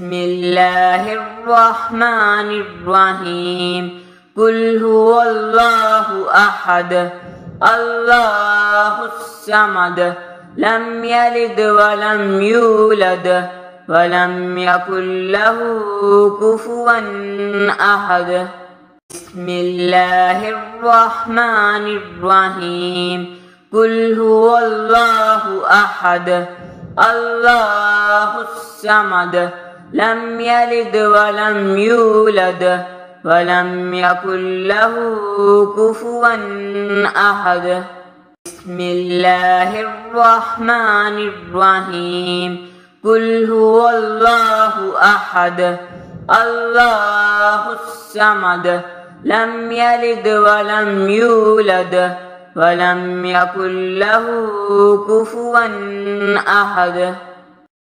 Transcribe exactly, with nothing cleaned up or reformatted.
بسم الله الرحمن الرحيم قل هو الله أحد الله الصمد لم يلد ولم يولد ولم يكن له كفوا أحد بسم الله الرحمن الرحيم قل هو الله أحد الله الصمد لم يلد ولم يولد ولم يكن له كفوا أحد بسم الله الرحمن الرحيم قل هو الله أحد الله الصمد لم يلد ولم يولد ولم يكن له كفوا أحد